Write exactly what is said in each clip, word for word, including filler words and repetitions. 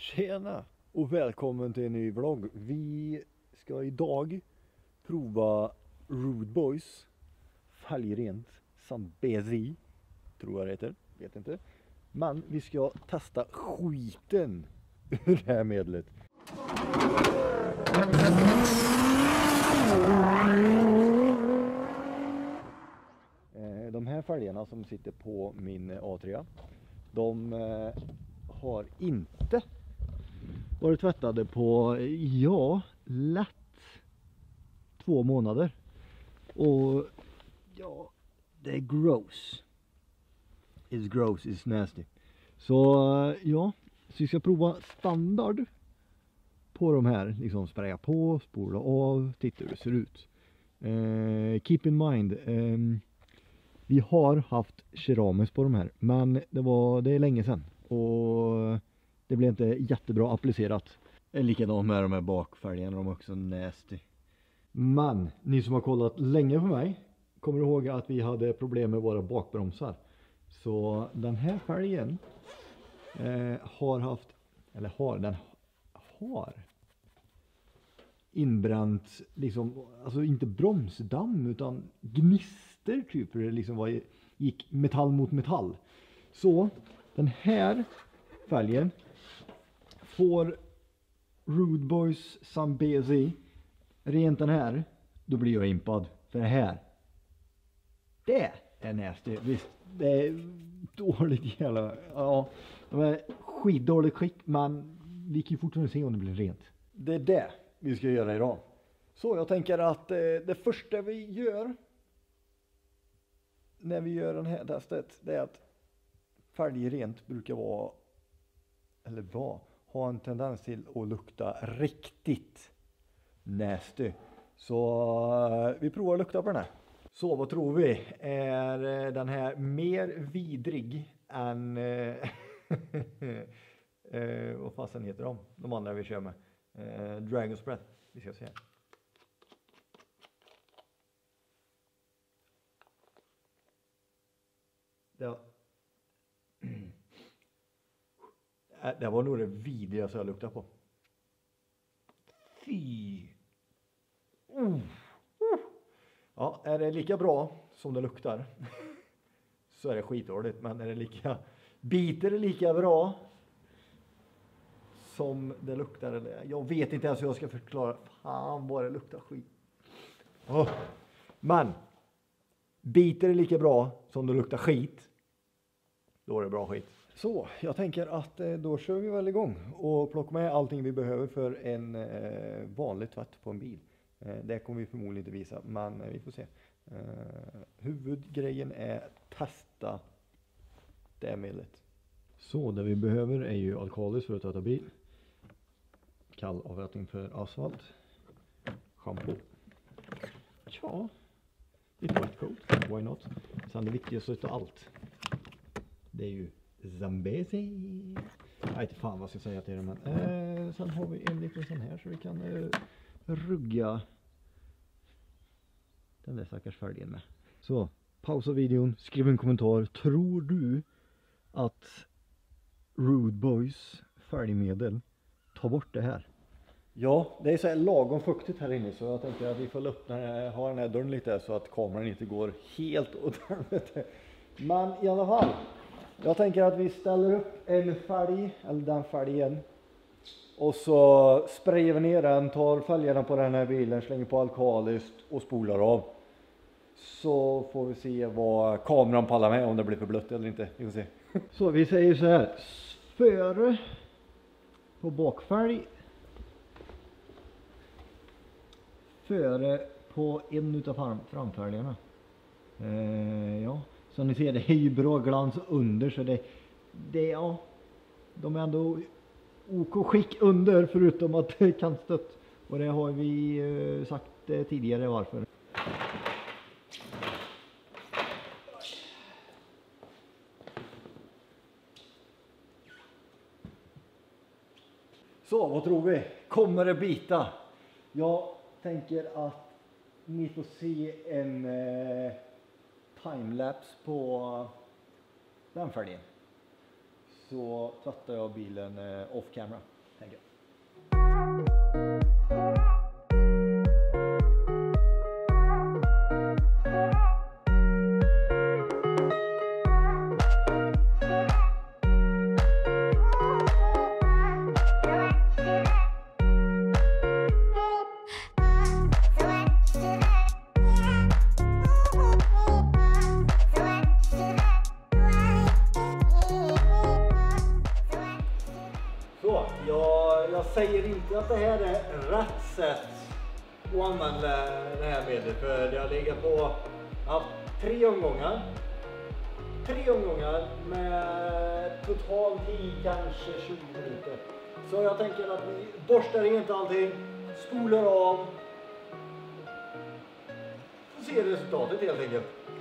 Tjena och välkommen till en ny vlogg. Vi ska idag prova Rude Boys färgrent Zambezi, tror jag det heter, vet inte. Men vi ska testa skiten ur det här medlet. De här fälgarna som sitter på min A tre, de har inte varit tvättade på, ja, lätt två månader. Och ja, det är gross. It's gross, it's nasty. Så ja, så vi ska prova standard på de här. Liksom spraya på, spola av, titta hur det ser ut. Uh, keep in mind, um, vi har haft keramis på de här, men det var det är länge sedan. Och det blev inte jättebra applicerat. Det är likadant med de här bakfälgarna, de är också nasty. Men ni som har kollat länge på mig kommer ihåg att vi hade problem med våra bakbromsar. Så den här fälgen eh, har haft, eller har, den har inbränt liksom, alltså inte bromsdamm utan gnister typ, det liksom var, gick metall mot metall. Så den här fälgen får Rude Boys Zambezi rent den här, då blir jag impad. För det här, det är nasty. Visst, det är dåligt jävla, ja, de är skitdåligt skick, men vi kan ju fortfarande se om det blir rent. Det är det vi ska göra idag. Så jag tänker att eh, det första vi gör när vi gör det här testet, det är att färgrent brukar vara, eller vara, ha en tendens till att lukta riktigt nasty. Så vi provar att lukta på den här. Så vad tror vi? Är den här mer vidrig än eh, vad fasen heter de? De andra vi kör med. Eh, Dragon's Breath. Vi ska se. Det var, det var nog det vidrigaste jag luktade på. Fy. Uh. Uh. Ja, är det lika bra som det luktar så är det skitdåligt. Men är det lika, biter det lika bra som det luktar, eller jag vet inte ens hur jag ska förklara. Fan vad det luktar skit. Oh. Men biter det lika bra som det luktar skit, då är det bra skit. Så jag tänker att eh, då kör vi väl igång och plockar med allting vi behöver för en eh, vanlig tvätt på en bil. Eh, det kommer vi förmodligen inte visa, men eh, vi får se. Eh, huvudgrejen är testa det medlet. Så det vi behöver är ju alkalis för att tvätta bil. Kall avrättning för asfalt. Shampoo. Ja, lite white coat, why not? Sen det viktigaste utav allt, det är ju Zambezi. Jag vet inte fan vad jag ska säga till det, men eh, sen har vi en liten sån här så vi kan eh, rugga den där stackars fälgen med. Så, pausa videon, skriv en kommentar. Tror du att Rude Boys färgmedel tar bort det här? Ja, det är så här lagom fuktigt här inne, så jag tänkte att vi får öppna, ha den här dörren lite så att kameran inte går helt åt helvete. Men i alla fall, jag tänker att vi ställer upp en färg, eller den färgen, och så sprayar vi ner den, tar fälgarna på den här bilen, slänger på alkalis och spolar av. Så får vi se vad kameran pallar med, om det blir för blött eller inte. Vi får se. Så vi säger så här, före på bakfärg, före på en utav framfälgarna. Eh, ja, som ni ser, det är ju bra glans under, så det, det ja, de är ändå OK skick under, förutom att det kan stött. Och det har vi eh, sagt eh, tidigare varför. Så, vad tror vi? Kommer det bita? Jag tänker att ni får se en eh, timelapse på den färgen. Så tvättar jag bilen eh, off camera. tänker jag. Så, jag, jag säger inte att det här är rätt sätt att använda det här medlet, för det har legat på ja, tre omgångar. Tre omgångar med total tid kanske tjugo minuter. Så jag tänker att vi borstar rent allting, spolar av och ser resultatet helt enkelt.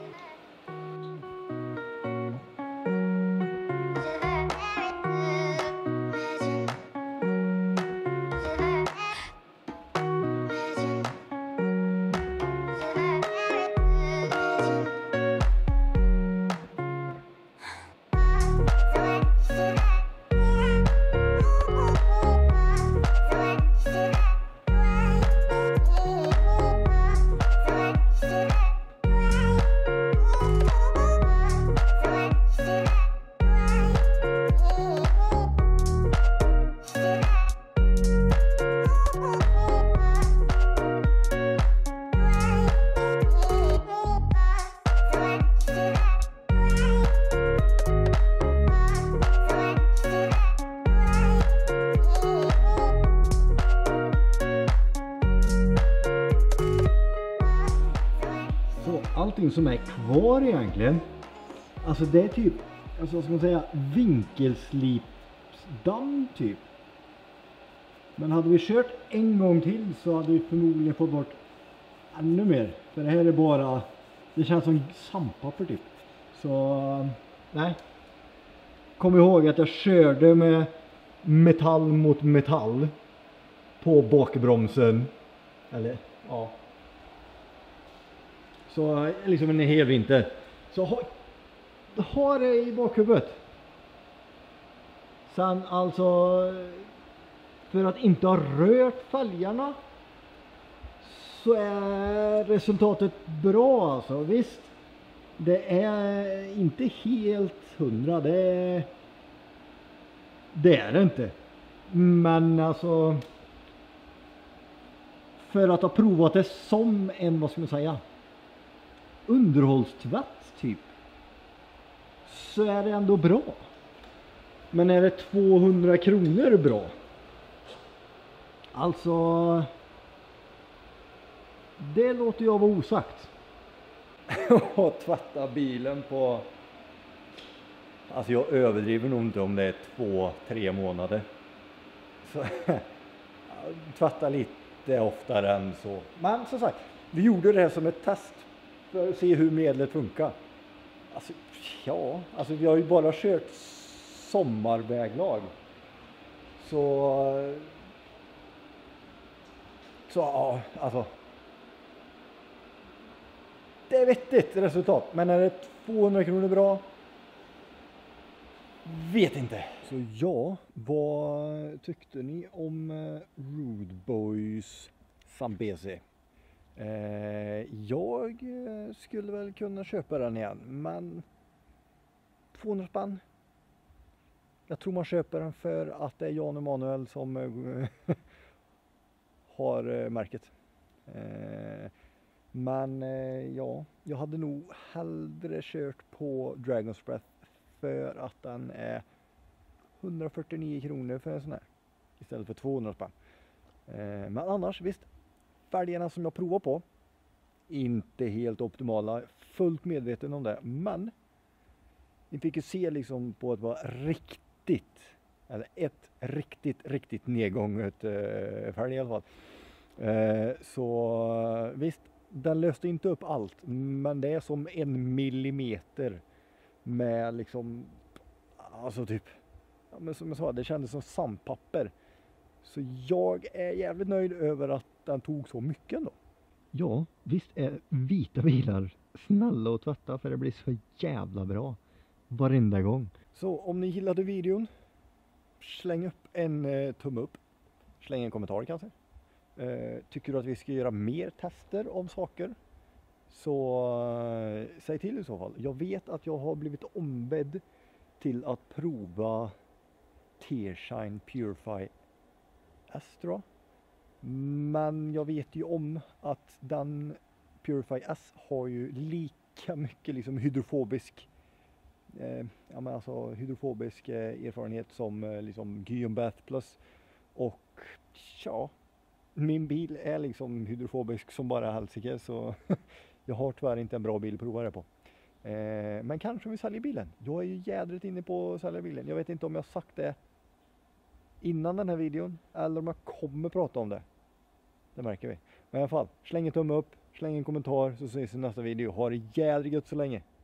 Allting som är kvar egentligen, alltså det är typ, alltså vad ska man säga, vinkelslipsdamm typ. Men hade vi kört en gång till så hade vi förmodligen fått bort ännu mer. För det här är bara, det känns som sandpapper typ. Så nej, kom ihåg att jag körde med metall mot metall på bakbromsen. Eller ja. Så liksom en hel vinter. Så ha, ha det i bakhuvudet. Sen alltså, för att inte ha rört fälgarna så är resultatet bra alltså. Visst, det är inte helt hundra. Det är, det är det inte. Men alltså, för att ha provat det som en, vad ska man säga, underhållstvätt typ, så är det ändå bra. Men är det tvåhundra kronor bra? Alltså, det låter jag vara osagt. Och tvätta bilen på, alltså jag överdriver nog inte om det är två, tre månader. Så tvätta lite oftare än så. Men som sagt, vi gjorde det här som ett test för att se hur medlet funkar. Alltså, ja, alltså vi har ju bara kört sommarväglag. Så, så ja, alltså. Det är vettigt resultat. Men är det tvåhundra kronor bra? Vet inte. Så ja, vad tyckte ni om Rude Boys Zambezi? Eh, jag skulle väl kunna köpa den igen, men tvåhundra spänn. Jag tror man köper den för att det är Jan Emanuel som eh, har eh, märket. Eh, men eh, ja, jag hade nog hellre kört på Dragon's Breath för att den är hundrafyrtionio kronor för en sån här istället för tvåhundra spänn. Eh, men annars visst, fälgarna som jag provar på inte helt optimala, fullt medveten om det, men ni fick ju se liksom på att vara riktigt, eller ett riktigt riktigt nedgånget eh, fälg i alla fall. Eh, så visst, den löste inte upp allt, men det är som en millimeter med liksom, alltså typ, ja, men som jag sa, det kändes som sandpapper. Så jag är jävligt nöjd över att den tog så mycket ändå. Ja, visst är vita bilar snälla att tvätta, för det blir så jävla bra varenda gång. Så om ni gillade videon, släng upp en eh, tumme upp. Släng en kommentar kanske. Eh, tycker du att vi ska göra mer tester om saker? Så eh, säg till i så fall. Jag vet att jag har blivit ombedd till att prova Tearshine Purify S tror jag. Men jag vet ju om att den Purify S har ju lika mycket liksom hydrofobisk eh, ja, men alltså hydrofobisk eh, erfarenhet som eh, liksom Guillaume Bath Plus. Och ja, min bil är liksom hydrofobisk som bara helsike, så jag har tyvärr inte en bra bil att prova det på. Eh, men kanske vi säljer bilen. Jag är ju jädrigt inne på att sälja bilen. Jag vet inte om jag sagt det innan den här videon eller om jag kommer prata om det. Det märker vi. Men i alla fall, släng en tumme upp, släng en kommentar, så ses vi i nästa video. Ha det jädrigt gött så länge.